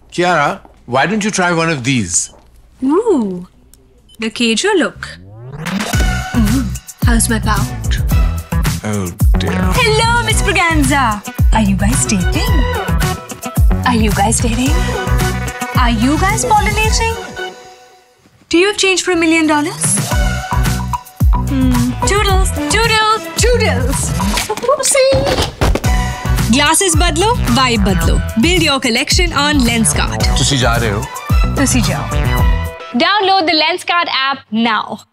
Kiara, why don't you try one of these? Ooh, the casual look. How's my pouch? Oh dear. Hello, Miss Braganza. Are you guys dating? Are you guys dating? Are you guys pollinating? Do you have change for $1 million? Toodles, toodles, toodles. Oopsie. Glasses Badlo, vibe Badlo. Build your collection on Lenskart. Tussi ja rahe ho? Tussi jao. Download the Lenskart app now.